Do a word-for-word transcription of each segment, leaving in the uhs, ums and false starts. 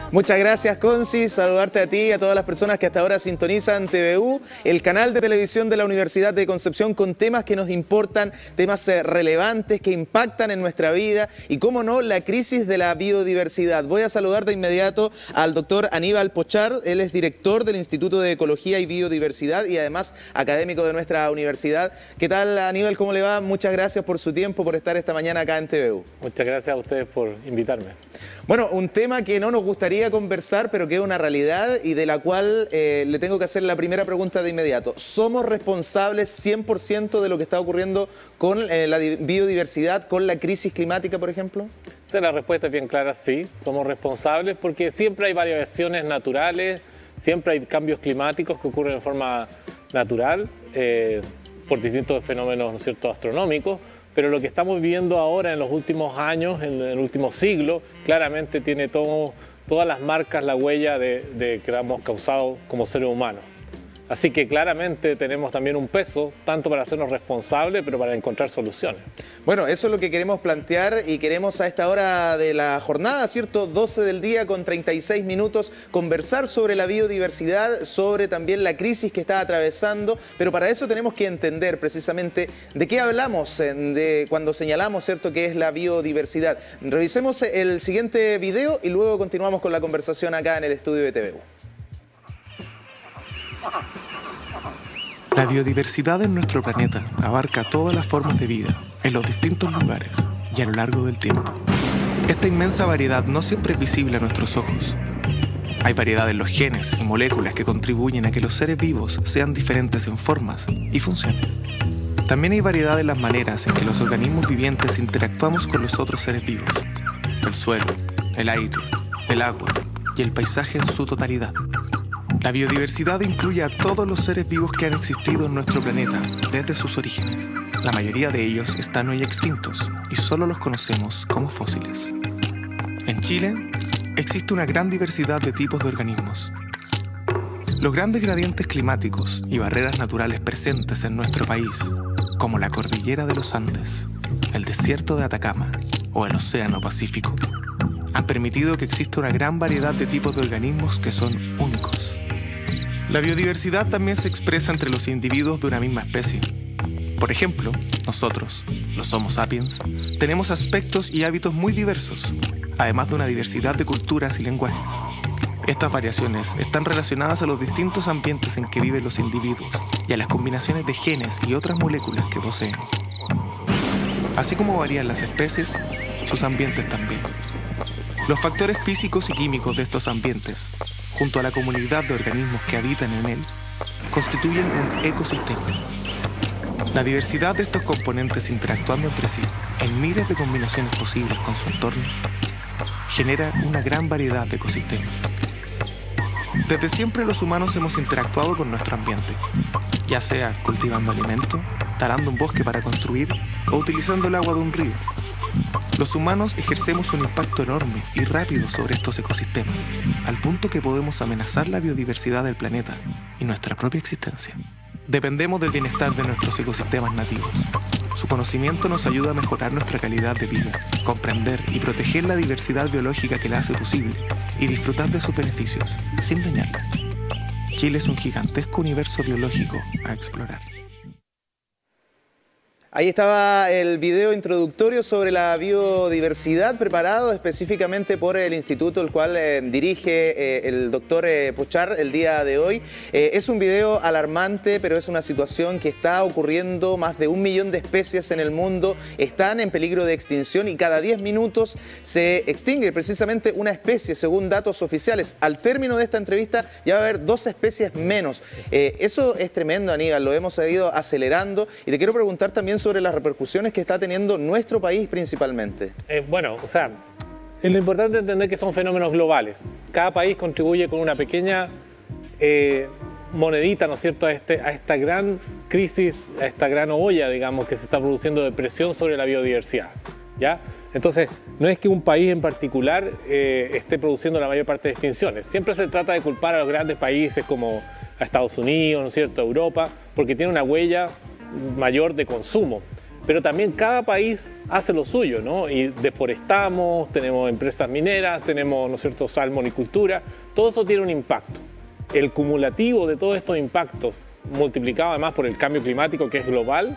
Muchas gracias, Conci. Saludarte a ti y a todas las personas que hasta ahora sintonizan T V U, el canal de televisión de la Universidad de Concepción, con temas que nos importan, temas relevantes que impactan en nuestra vida y, cómo no, la crisis de la biodiversidad. Voy a saludar de inmediato al doctor Aníbal Pochar. Él es director del Instituto de Ecología y Biodiversidad y además académico de nuestra universidad. ¿Qué tal, Aníbal? ¿Cómo le va? Muchas gracias por su tiempo, por estar esta mañana acá en T V U. Muchas gracias a ustedes por invitarme. Bueno, un tema que no nos gustaría conversar, pero que es una realidad y de la cual eh, le tengo que hacer la primera pregunta de inmediato. ¿Somos responsables cien por ciento de lo que está ocurriendo con eh, la biodiversidad, con la crisis climática, por ejemplo? Sí, la respuesta es bien clara, sí, somos responsables porque siempre hay variaciones naturales, siempre hay cambios climáticos que ocurren de forma natural eh, por distintos fenómenos, ¿no es cierto?, astronómicos. Pero lo que estamos viviendo ahora en los últimos años, en el último siglo, claramente tiene todo, todas las marcas, la huella de, de que hemos causado como seres humanos. Así que claramente tenemos también un peso, tanto para hacernos responsables, pero para encontrar soluciones. Bueno, eso es lo que queremos plantear y queremos a esta hora de la jornada, ¿cierto? doce del día con treinta y seis minutos, conversar sobre la biodiversidad, sobre también la crisis que está atravesando, pero para eso tenemos que entender precisamente de qué hablamos de cuando señalamos, ¿cierto?, qué es la biodiversidad. Revisemos el siguiente video y luego continuamos con la conversación acá en el estudio de T V U. La biodiversidad en nuestro planeta abarca todas las formas de vida, en los distintos lugares y a lo largo del tiempo. Esta inmensa variedad no siempre es visible a nuestros ojos. Hay variedad en los genes y moléculas que contribuyen a que los seres vivos sean diferentes en formas y funciones. También hay variedad en las maneras en que los organismos vivientes interactuamos con los otros seres vivos: el suelo, el aire, el agua y el paisaje en su totalidad. La biodiversidad incluye a todos los seres vivos que han existido en nuestro planeta desde sus orígenes. La mayoría de ellos están hoy extintos y solo los conocemos como fósiles. En Chile existe una gran diversidad de tipos de organismos. Los grandes gradientes climáticos y barreras naturales presentes en nuestro país, como la cordillera de los Andes, el desierto de Atacama o el océano Pacífico, han permitido que exista una gran variedad de tipos de organismos que son únicos. La biodiversidad también se expresa entre los individuos de una misma especie. Por ejemplo, nosotros, los Homo sapiens, tenemos aspectos y hábitos muy diversos, además de una diversidad de culturas y lenguajes. Estas variaciones están relacionadas a los distintos ambientes en que viven los individuos y a las combinaciones de genes y otras moléculas que poseen. Así como varían las especies, sus ambientes también. Los factores físicos y químicos de estos ambientes, junto a la comunidad de organismos que habitan en él, constituyen un ecosistema. La diversidad de estos componentes interactuando entre sí en miles de combinaciones posibles con su entorno genera una gran variedad de ecosistemas. Desde siempre los humanos hemos interactuado con nuestro ambiente, ya sea cultivando alimento, talando un bosque para construir o utilizando el agua de un río. Los humanos ejercemos un impacto enorme y rápido sobre estos ecosistemas, al punto que podemos amenazar la biodiversidad del planeta y nuestra propia existencia. Dependemos del bienestar de nuestros ecosistemas nativos. Su conocimiento nos ayuda a mejorar nuestra calidad de vida, comprender y proteger la diversidad biológica que la hace posible y disfrutar de sus beneficios, sin dañarla. Chile es un gigantesco universo biológico a explorar. Ahí estaba el video introductorio sobre la biodiversidad, preparado específicamente por el instituto, el cual eh, dirige eh, el doctor eh, Pochar el día de hoy. Eh, es un video alarmante, pero es una situación que está ocurriendo. Más de un millón de especies en el mundo están en peligro de extinción y cada diez minutos se extingue precisamente una especie, según datos oficiales. Al término de esta entrevista ya va a haber dos especies menos. Eh, eso es tremendo, Aníbal, lo hemos ido acelerando. Y te quiero preguntar también sobre las repercusiones que está teniendo nuestro país principalmente. Eh, bueno, o sea, es lo importante entender que son fenómenos globales. Cada país contribuye con una pequeña eh, monedita, ¿no es cierto?, a, este, a esta gran crisis, a esta gran olla, digamos, que se está produciendo de presión sobre la biodiversidad, ¿ya? Entonces, no es que un país en particular eh, esté produciendo la mayor parte de extinciones. Siempre se trata de culpar a los grandes países como a Estados Unidos, ¿no es cierto?, Europa, porque tiene una huella mayor de consumo. pero también cada país hace lo suyo, ¿no? Y deforestamos, tenemos empresas mineras, tenemos, ¿no es cierto?, salmonicultura, todo eso tiene un impacto. El cumulativo de todos estos impactos, multiplicado además por el cambio climático que es global,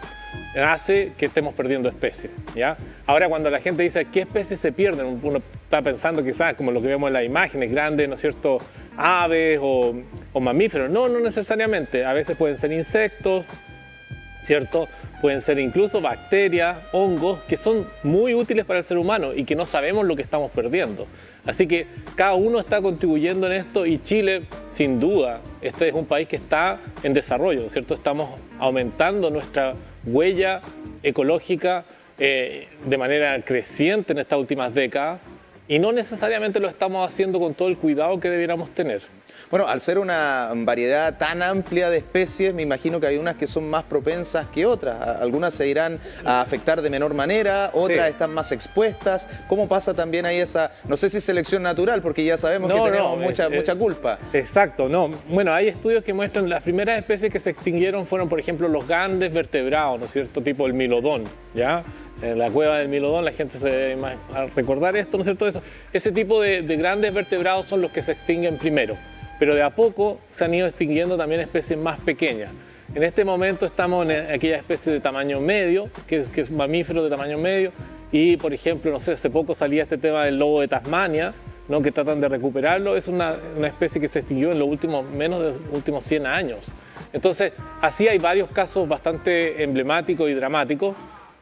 hace que estemos perdiendo especies, ¿ya? Ahora, cuando la gente dice qué especies se pierden, uno está pensando quizás como lo que vemos en las imágenes, grandes, ¿no es cierto?, aves o, o mamíferos. No, no necesariamente. A veces pueden ser insectos, ¿cierto? Pueden ser incluso bacterias, hongos, que son muy útiles para el ser humano y que no sabemos lo que estamos perdiendo. Así que cada uno está contribuyendo en esto y Chile, sin duda, este es un país que está en desarrollo, ¿cierto? Estamos aumentando nuestra huella ecológica eh, de manera creciente en estas últimas décadas y no necesariamente lo estamos haciendo con todo el cuidado que debiéramos tener. Bueno, al ser una variedad tan amplia de especies, me imagino que hay unas que son más propensas que otras. Algunas se irán a afectar de menor manera, otras sí. están más expuestas. ¿Cómo pasa también ahí esa, no sé si selección natural, porque ya sabemos no, que tenemos no, mucha, es, mucha culpa? Exacto, no. Bueno, hay estudios que muestran las primeras especies que se extinguieron fueron, por ejemplo, los grandes vertebrados, ¿no es cierto?, tipo el milodón, ¿ya? En la cueva del Milodón la gente se debe recordar esto, ¿no es cierto? Eso, ese tipo de, de grandes vertebrados son los que se extinguen primero, pero de a poco se han ido extinguiendo también especies más pequeñas. En este momento estamos en aquella especie de tamaño medio, que es, que es mamífero de tamaño medio, y por ejemplo, no sé, hace poco salía este tema del lobo de Tasmania, ¿no?, que tratan de recuperarlo. Es una, una especie que se extinguió en los últimos, menos de los últimos cien años. Entonces, así hay varios casos bastante emblemáticos y dramáticos.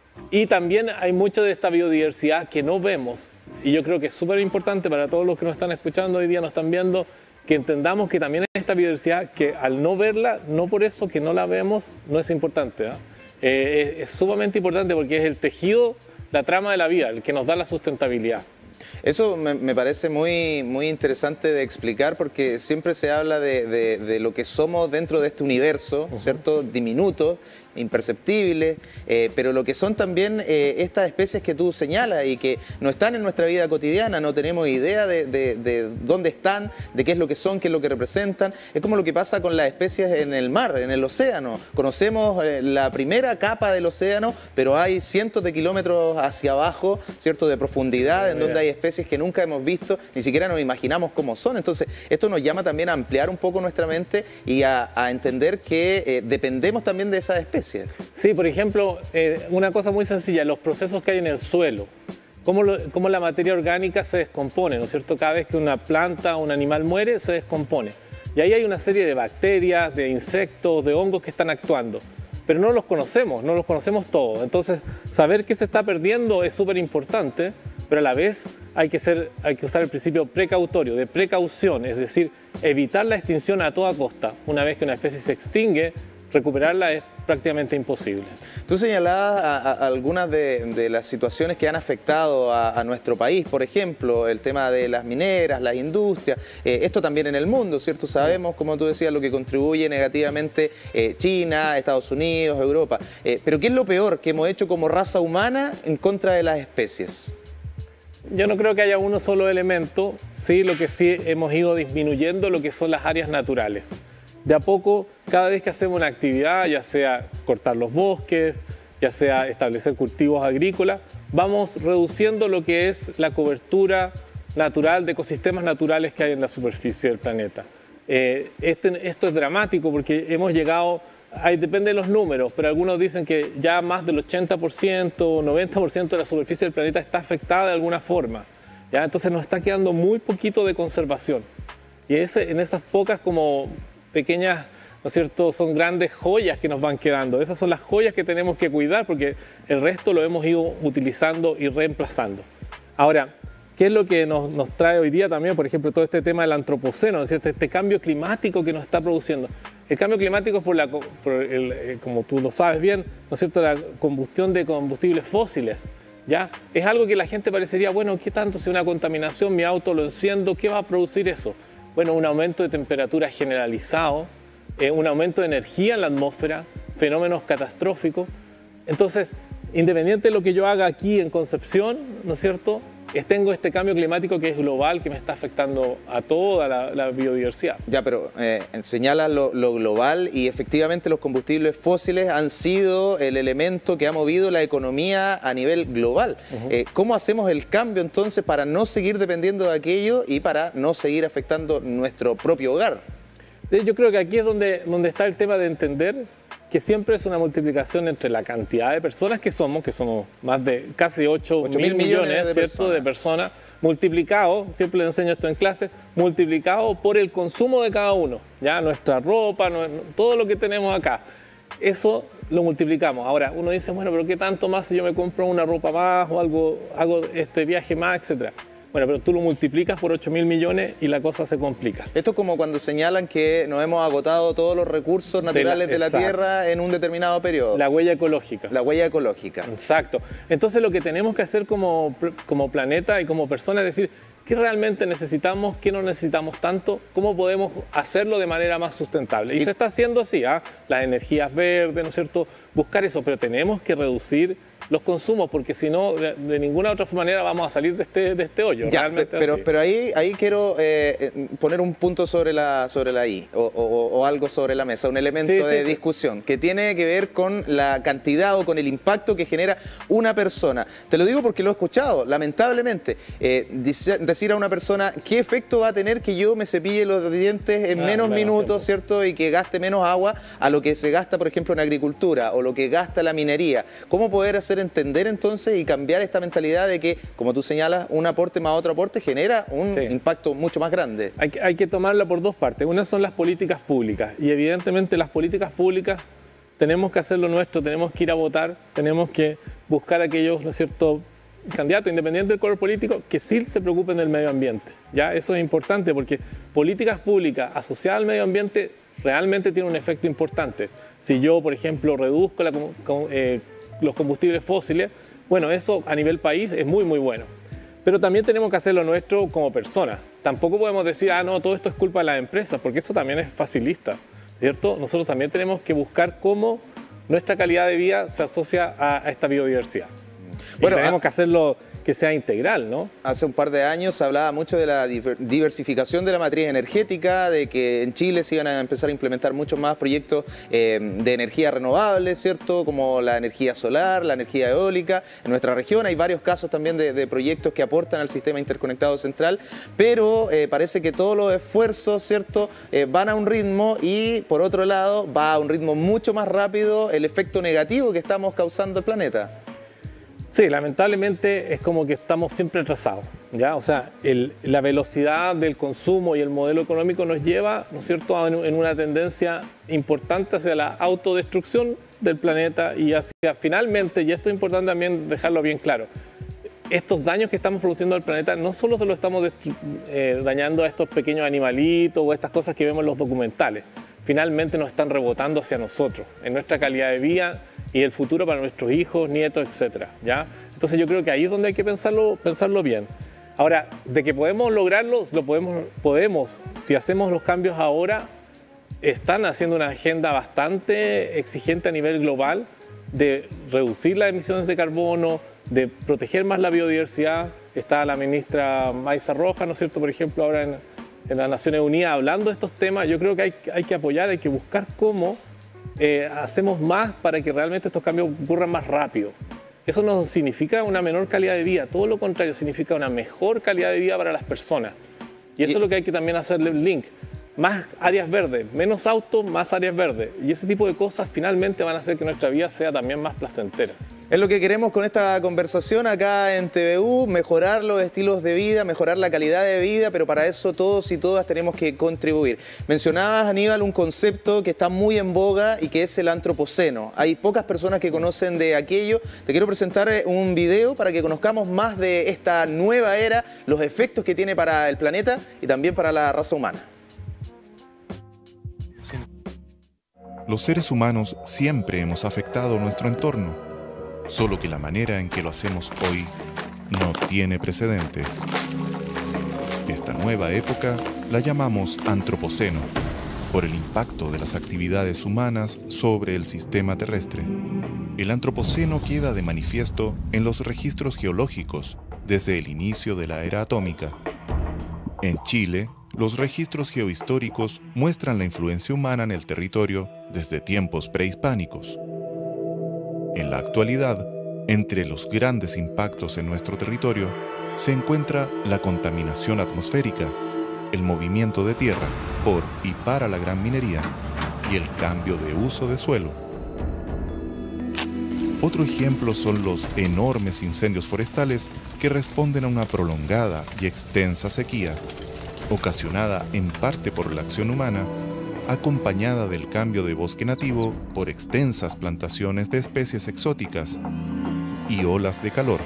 Y también hay mucha de esta biodiversidad que no vemos. Y yo creo que es súper importante para todos los que nos están escuchando hoy día, nos están viendo, que entendamos que también hay esta biodiversidad que al no verla, no por eso que no la vemos, no es importante, ¿eh? Eh, es, es sumamente importante porque es el tejido, la trama de la vida, el que nos da la sustentabilidad. Eso me, me parece muy, muy interesante de explicar porque siempre se habla de, de, de lo que somos dentro de este universo, uh-huh. ¿cierto? Diminuto, imperceptible, eh, pero lo que son también eh, estas especies que tú señalas y que no están en nuestra vida cotidiana, no tenemos idea de, de, de dónde están, de qué es lo que son, qué es lo que representan. Es como lo que pasa con las especies en el mar, en el océano. Conocemos eh, la primera capa del océano, pero hay cientos de kilómetros hacia abajo, ¿cierto?, de profundidad, en donde hay especies que nunca hemos visto, ni siquiera nos imaginamos cómo son. Entonces, esto nos llama también a ampliar un poco nuestra mente y a, a entender que eh, dependemos también de esas especies. Sí, por ejemplo, eh, una cosa muy sencilla, los procesos que hay en el suelo, cómo, lo, cómo la materia orgánica se descompone, ¿no es cierto? Cada vez que una planta o un animal muere, se descompone. Y ahí hay una serie de bacterias, de insectos, de hongos que están actuando. Pero no los conocemos, no los conocemos todos. Entonces, saber qué se está perdiendo es súper importante, pero a la vez hay que, ser, hay que usar el principio precautorio, de precaución, es decir, evitar la extinción a toda costa. Una vez que una especie se extingue, recuperarla es prácticamente imposible. Tú señalabas a, a algunas de, de las situaciones que han afectado a, a nuestro país, por ejemplo, el tema de las mineras, las industrias, eh, esto también en el mundo, ¿cierto? Sabemos, como tú decías, lo que contribuye negativamente eh, China, Estados Unidos, Europa. Eh, pero ¿qué es lo peor que hemos hecho como raza humana en contra de las especies? Yo no creo que haya uno solo elemento, sí, lo que sí hemos ido disminuyendo lo que son las áreas naturales. De a poco, cada vez que hacemos una actividad, ya sea cortar los bosques, ya sea establecer cultivos agrícolas, vamos reduciendo lo que es la cobertura natural de ecosistemas naturales que hay en la superficie del planeta. Eh, este, esto es dramático porque hemos llegado, ahí depende de los números, pero algunos dicen que ya más del ochenta por ciento, noventa por ciento de la superficie del planeta está afectada de alguna forma, ¿ya? Entonces nos está quedando muy poquito de conservación. Y ese, en esas pocas como pequeñas, ¿no es cierto?, son grandes joyas que nos van quedando. Esas son las joyas que tenemos que cuidar porque el resto lo hemos ido utilizando y reemplazando. Ahora, ¿qué es lo que nos, nos trae hoy día también, por ejemplo, todo este tema del antropoceno, ¿no es cierto?, este cambio climático que nos está produciendo? El cambio climático es por, la, por el, como tú lo sabes bien, ¿no es cierto?, la combustión de combustibles fósiles. ¿Ya? Es algo que la gente parecería, bueno, ¿qué tanto si una contaminación, mi auto lo enciendo, qué va a producir eso? Bueno, un aumento de temperatura generalizado, eh, un aumento de energía en la atmósfera, fenómenos catastróficos. Entonces, independiente de lo que yo haga aquí en Concepción, ¿no es cierto?, tengo este cambio climático que es global, que me está afectando a toda la, la biodiversidad. Ya, pero eh, señala lo, lo global y efectivamente los combustibles fósiles han sido el elemento que ha movido la economía a nivel global. Uh-huh. eh, ¿Cómo hacemos el cambio entonces para no seguir dependiendo de aquello y para no seguir afectando nuestro propio hogar? Yo creo que aquí es donde, donde está el tema de entender que siempre es una multiplicación entre la cantidad de personas que somos, que somos más de casi ocho mil millones, millones de, ¿cierto? Personas. de personas, multiplicado, siempre les enseño esto en clase, multiplicado por el consumo de cada uno, ya nuestra ropa, no, todo lo que tenemos acá. Eso lo multiplicamos. Ahora, uno dice, bueno, pero ¿qué tanto más si yo me compro una ropa más o algo, hago este viaje más, etcétera? Bueno, pero tú lo multiplicas por ocho mil millones y la cosa se complica. Esto es como cuando señalan que nos hemos agotado todos los recursos naturales de la, de la Tierra en un determinado periodo. La huella ecológica. La huella ecológica. Exacto. Entonces lo que tenemos que hacer como, como planeta y como personas es decir, ¿qué realmente necesitamos? ¿Qué no necesitamos tanto? ¿Cómo podemos hacerlo de manera más sustentable? Y, y se está haciendo así, ¿ah? Las energías verdes, ¿no es cierto? Buscar eso, pero tenemos que reducir los consumos, porque si no, de, de ninguna otra manera vamos a salir de este, de este hoyo. Ya, pero, pero ahí, ahí quiero eh, poner un punto sobre la, sobre la I, o, o, o algo sobre la mesa, un elemento sí, de sí, discusión, sí. que tiene que ver con la cantidad o con el impacto que genera una persona. Te lo digo porque lo he escuchado, lamentablemente. Eh, decir a una persona, ¿qué efecto va a tener que yo me cepille los dientes en ah, menos claro, minutos, siempre. ¿cierto? Y que gaste menos agua a lo que se gasta, por ejemplo, en agricultura, o lo que gasta la minería. ¿Cómo poder hacer entender entonces y cambiar esta mentalidad de que, como tú señalas, un aporte más otro aporte genera un sí. impacto mucho más grande? Hay que, hay que tomarla por dos partes. Una son las políticas públicas y evidentemente las políticas públicas tenemos que hacer lo nuestro, tenemos que ir a votar, tenemos que buscar a aquellos, ¿no es cierto?, candidatos independientes del color político que sí se preocupen del medio ambiente. ¿Ya? Eso es importante porque políticas públicas asociadas al medio ambiente realmente tienen un efecto importante. Si yo, por ejemplo, reduzco la, eh, los combustibles fósiles, bueno, eso a nivel país es muy, muy bueno. Pero también tenemos que hacer lo nuestro como personas. Tampoco podemos decir, ah, no, todo esto es culpa de las empresas, porque eso también es facilista, ¿cierto? Nosotros también tenemos que buscar cómo nuestra calidad de vida se asocia a, a esta biodiversidad. Bueno, y tenemos a... que hacerlo que sea integral, ¿no? Hace un par de años se hablaba mucho de la diversificación de la matriz energética, de que en Chile se iban a empezar a implementar muchos más proyectos eh, de energía renovable, ¿cierto? Como la energía solar, la energía eólica. En nuestra región hay varios casos también de, de proyectos que aportan al sistema interconectado central, pero eh, parece que todos los esfuerzos, ¿cierto?, eh, van a un ritmo y, por otro lado, va a un ritmo mucho más rápido el efecto negativo que estamos causando al planeta. Sí, lamentablemente es como que estamos siempre atrasados, ¿ya? O sea, el, la velocidad del consumo y el modelo económico nos lleva, ¿no es cierto?, a, en una tendencia importante hacia la autodestrucción del planeta y hacia, finalmente, y esto es importante también dejarlo bien claro, estos daños que estamos produciendo al planeta no solo se lo estamos eh, dañando a estos pequeños animalitos o estas cosas que vemos en los documentales, finalmente nos están rebotando hacia nosotros, en nuestra calidad de vida y el futuro para nuestros hijos, nietos, etcétera, ¿ya? Entonces yo creo que ahí es donde hay que pensarlo, pensarlo bien. Ahora, de que podemos lograrlo, lo podemos, podemos, si hacemos los cambios ahora, están haciendo una agenda bastante exigente a nivel global de reducir las emisiones de carbono, de proteger más la biodiversidad. Está la ministra Maysa Rojas, ¿no es cierto?, por ejemplo, ahora en, en las Naciones Unidas hablando de estos temas. Yo creo que hay, hay que apoyar, hay que buscar cómo Eh, hacemos más para que realmente estos cambios ocurran más rápido. Eso no significa una menor calidad de vida, todo lo contrario, significa una mejor calidad de vida para las personas. Y eso y... es lo que hay que también hacerle el link. Más áreas verdes, menos autos, más áreas verdes. Y ese tipo de cosas finalmente van a hacer que nuestra vida sea también más placentera. Es lo que queremos con esta conversación acá en T V U, mejorar los estilos de vida, mejorar la calidad de vida, pero para eso todos y todas tenemos que contribuir. Mencionabas, Aníbal, un concepto que está muy en boga y que es el antropoceno. Hay pocas personas que conocen de aquello. Te quiero presentar un video para que conozcamos más de esta nueva era, los efectos que tiene para el planeta y también para la raza humana. Los seres humanos siempre hemos afectado nuestro entorno, solo que la manera en que lo hacemos hoy no tiene precedentes. Esta nueva época la llamamos Antropoceno, por el impacto de las actividades humanas sobre el sistema terrestre. El Antropoceno queda de manifiesto en los registros geológicos desde el inicio de la era atómica. En Chile, los registros geohistóricos muestran la influencia humana en el territorio desde tiempos prehispánicos. En la actualidad, entre los grandes impactos en nuestro territorio se encuentra la contaminación atmosférica, el movimiento de tierra por y para la gran minería y el cambio de uso de suelo. Otro ejemplo son los enormes incendios forestales que responden a una prolongada y extensa sequía, ocasionada en parte por la acción humana, acompañada del cambio de bosque nativo por extensas plantaciones de especies exóticas y olas de calor.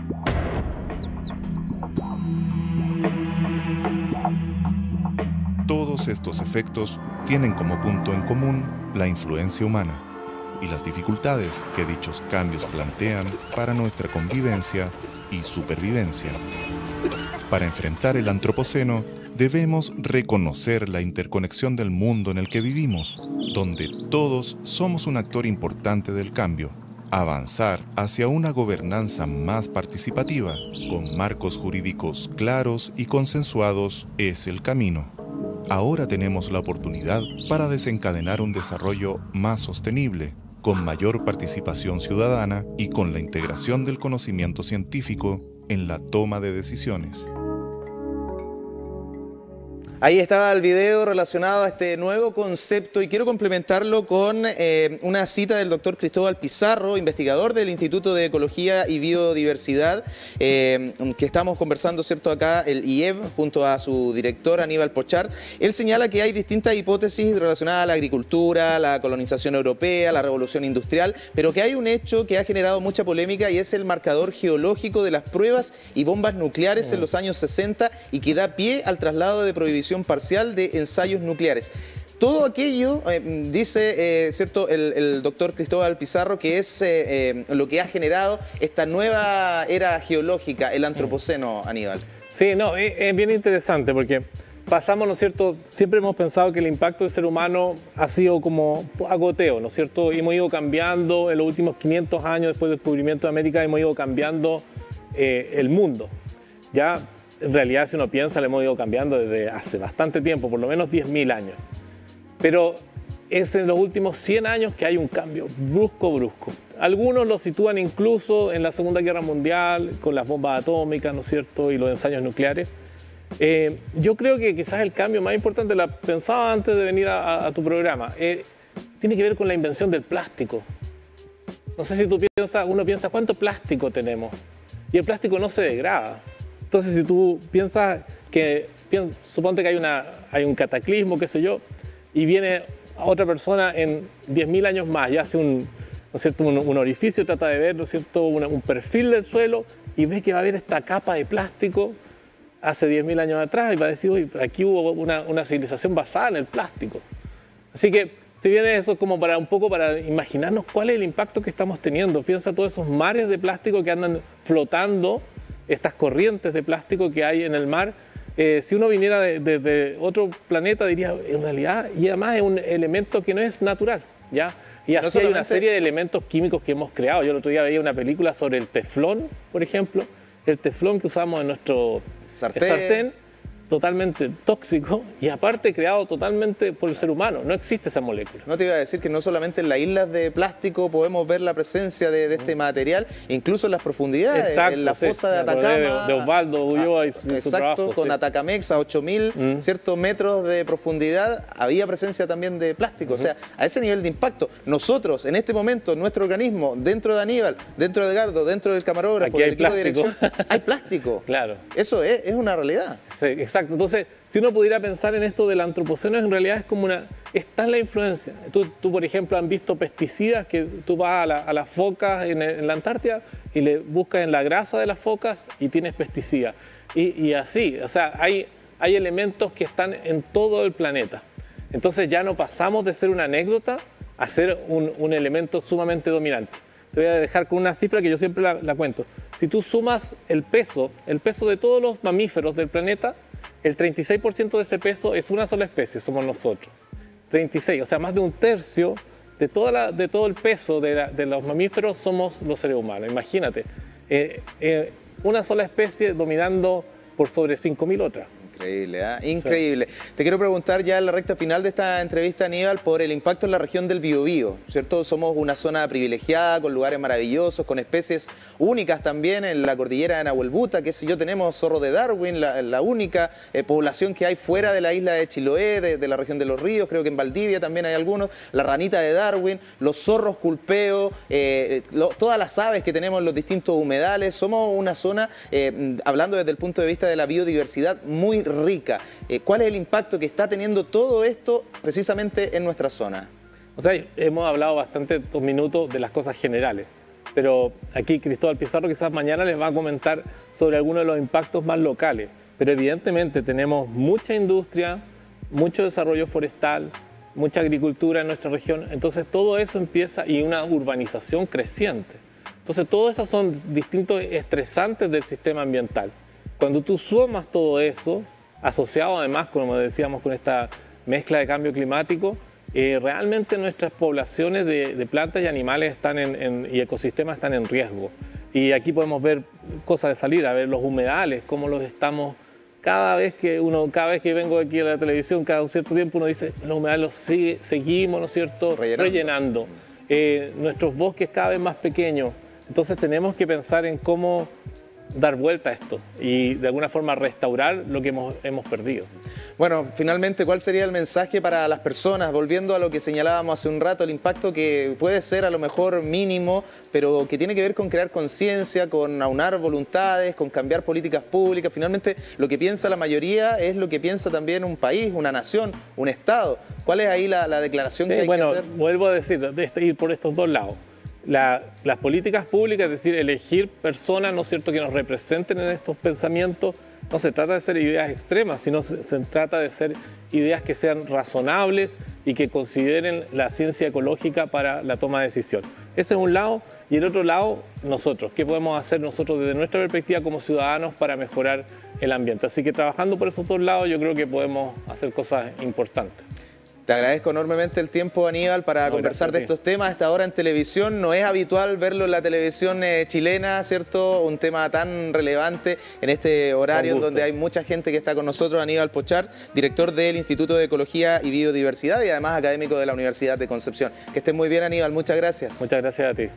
Todos estos efectos tienen como punto en común la influencia humana y las dificultades que dichos cambios plantean para nuestra convivencia y supervivencia. Para enfrentar el antropoceno, debemos reconocer la interconexión del mundo en el que vivimos, donde todos somos un actor importante del cambio. Avanzar hacia una gobernanza más participativa, con marcos jurídicos claros y consensuados, es el camino. Ahora tenemos la oportunidad para desencadenar un desarrollo más sostenible, con mayor participación ciudadana y con la integración del conocimiento científico en la toma de decisiones. Ahí estaba el video relacionado a este nuevo concepto y quiero complementarlo con eh, una cita del doctor Cristóbal Pizarro, investigador del Instituto de Ecología y Biodiversidad, eh, que estamos conversando, ¿cierto?, acá, el I E B, junto a su director Aníbal Pochar. Él señala que hay distintas hipótesis relacionadas a la agricultura, la colonización europea, la revolución industrial, pero que hay un hecho que ha generado mucha polémica y es el marcador geológico de las pruebas y bombas nucleares en los años sesenta y que da pie al traslado de prohibición parcial de ensayos nucleares. Todo aquello, eh, dice eh, cierto el, el doctor Cristóbal Pizarro, que es eh, eh, lo que ha generado esta nueva era geológica, el antropoceno, Aníbal. Sí, no, es, es bien interesante porque pasamos, ¿no es cierto? Siempre hemos pensado que el impacto del ser humano ha sido como a goteo, ¿no es cierto? Y hemos ido cambiando en los últimos quinientos años después del descubrimiento de América, hemos ido cambiando eh, el mundo. Ya en realidad, si uno piensa, lo hemos ido cambiando desde hace bastante tiempo, por lo menos diez mil años. Pero es en los últimos cien años que hay un cambio brusco, brusco. Algunos lo sitúan incluso en la Segunda Guerra Mundial, con las bombas atómicas, ¿no es cierto?, y los ensayos nucleares. Eh, yo creo que quizás el cambio más importante, la pensaba antes de venir a, a, a tu programa, eh, tiene que ver con la invención del plástico. No sé si tú piensas, uno piensa, ¿cuánto plástico tenemos? Y el plástico no se degrada. Entonces, si tú piensas que, piensa, suponte que hay, una, hay un cataclismo, qué sé yo, y viene otra persona en diez mil años más y hace un, ¿no es cierto?, un, un orificio, trata de ver, ¿no es cierto?, una, un perfil del suelo y ve que va a haber esta capa de plástico hace diez mil años atrás y va a decir, uy, aquí hubo una, una civilización basada en el plástico. Así que, si viene eso como para un poco para imaginarnos cuál es el impacto que estamos teniendo. Piensa todos esos mares de plástico que andan flotando, estas corrientes de plástico que hay en el mar. Eh, si uno viniera de, de, de otro planeta diría, en realidad, y además es un elemento que no es natural, ¿ya? Y así no solamente... hay una serie de elementos químicos que hemos creado. Yo el otro día veía una película sobre el teflón, por ejemplo, el teflón que usamos en nuestro sartén, sartén totalmente tóxico y aparte creado totalmente por el ser humano. No existe esa molécula. No te iba a decir que no solamente en las islas de plástico podemos ver la presencia de, de este material, incluso en las profundidades, exacto, en la sí, fosa de Atacama. De, de Osvaldo Ulloa ah, y su, exacto, su trabajo, con sí. Atacamex a ocho mil mm. ciertos metros de profundidad había presencia también de plástico. Uh-huh. O sea, a ese nivel de impacto, nosotros en este momento, nuestro organismo, dentro de Aníbal, dentro de Edgardo, dentro del camarógrafo, del equipo plástico. de dirección, hay plástico. Claro. Eso es, es una realidad. Sí, exacto. Entonces, si uno pudiera pensar en esto del antropoceno, en realidad es como una... Está en la influencia. Tú, tú, por ejemplo, han visto pesticidas que tú vas a, la, a las focas en, en la Antártida y le buscas en la grasa de las focas y tienes pesticidas. Y, y así, o sea, hay, hay elementos que están en todo el planeta. Entonces ya no pasamos de ser una anécdota a ser un, un elemento sumamente dominante. Te voy a dejar con una cifra que yo siempre la, la cuento. Si tú sumas el peso, el peso de todos los mamíferos del planeta, el treinta y seis por ciento de ese peso es una sola especie, somos nosotros. treinta y seis, o sea, más de un tercio de, toda la, de todo el peso de, la, de los mamíferos somos los seres humanos. Imagínate, eh, eh, una sola especie dominando por sobre cinco mil otras. Increíble, ¿eh? Increíble. Sí. Te quiero preguntar ya en la recta final de esta entrevista, Aníbal, por el impacto en la región del Biobío, ¿cierto? Somos una zona privilegiada, con lugares maravillosos, con especies únicas también en la cordillera de Nahuelbuta, que si yo tenemos zorro de Darwin, la, la única eh, población que hay fuera de la isla de Chiloé, de, de la región de los ríos, creo que en Valdivia también hay algunos, la ranita de Darwin, los zorros culpeos, eh, lo, todas las aves que tenemos en los distintos humedales. Somos una zona, eh, hablando desde el punto de vista de la biodiversidad, muy rica. Eh, ¿Cuál es el impacto que está teniendo todo esto precisamente en nuestra zona? O sea, hemos hablado bastante estos minutos de las cosas generales, pero aquí Cristóbal Pizarro quizás mañana les va a comentar sobre algunos de los impactos más locales, pero evidentemente tenemos mucha industria, mucho desarrollo forestal, mucha agricultura en nuestra región, entonces todo eso empieza y una urbanización creciente. Entonces todos esos son distintos estresantes del sistema ambiental. Cuando tú sumas todo eso, asociado además, como decíamos, con esta mezcla de cambio climático, eh, realmente nuestras poblaciones de, de plantas y animales están en, en, y ecosistemas están en riesgo. Y aquí podemos ver cosas de salir, a ver los humedales, cómo los estamos, cada vez que uno, cada vez que vengo aquí a la televisión, cada un cierto tiempo uno dice, los humedales los sigue, seguimos, ¿no es cierto?, rellenando, rellenando. Eh, nuestros bosques cada vez más pequeños. Entonces tenemos que pensar en cómo dar vuelta a esto y de alguna forma restaurar lo que hemos, hemos perdido. Bueno, finalmente, ¿cuál sería el mensaje para las personas? Volviendo a lo que señalábamos hace un rato, el impacto que puede ser a lo mejor mínimo, pero que tiene que ver con crear conciencia, con aunar voluntades, con cambiar políticas públicas. Finalmente, lo que piensa la mayoría es lo que piensa también un país, una nación, un Estado. ¿Cuál es ahí la, la declaración sí, que hay bueno, que hacer? Bueno, vuelvo a decir, de ir por estos dos lados. La, las políticas públicas, es decir, elegir personas, ¿no es cierto?, que nos representen en estos pensamientos. No se trata de ser ideas extremas, sino se, se trata de ser ideas que sean razonables y que consideren la ciencia ecológica para la toma de decisión. Ese es un lado. Y el otro lado, nosotros. ¿Qué podemos hacer nosotros desde nuestra perspectiva como ciudadanos para mejorar el ambiente? Así que trabajando por esos dos lados yo creo que podemos hacer cosas importantes. Te agradezco enormemente el tiempo, Aníbal, para no, conversar de estos temas. Esta hora en televisión no es habitual verlo en la televisión eh, chilena, ¿cierto? Un tema tan relevante en este horario en donde hay mucha gente que está con nosotros. Aníbal Pochar, director del Instituto de Ecología y Biodiversidad y además académico de la Universidad de Concepción. Que estés muy bien, Aníbal. Muchas gracias. Muchas gracias a ti.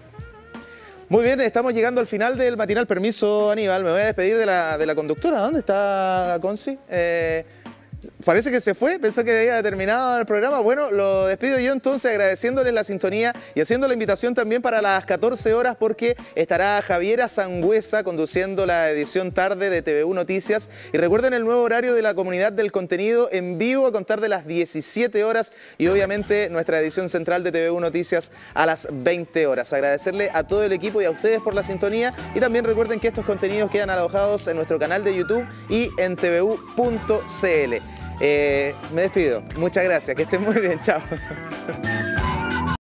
Muy bien, estamos llegando al final del matinal. Permiso, Aníbal, me voy a despedir de la, de la conductora. ¿Dónde está la Conci? Eh... Parece que se fue, pensó que había terminado el programa. Bueno, lo despido yo entonces agradeciéndoles la sintonía y haciendo la invitación también para las catorce horas porque estará Javiera Sangüesa conduciendo la edición tarde de T V U Noticias. Y recuerden el nuevo horario de la Comunidad del Contenido en vivo a contar de las diecisiete horas y obviamente nuestra edición central de T V U Noticias a las veinte horas. Agradecerle a todo el equipo y a ustedes por la sintonía y también recuerden que estos contenidos quedan alojados en nuestro canal de YouTube y en T V U punto C L. Eh, me despido. Muchas gracias. Que estén muy bien. Chao.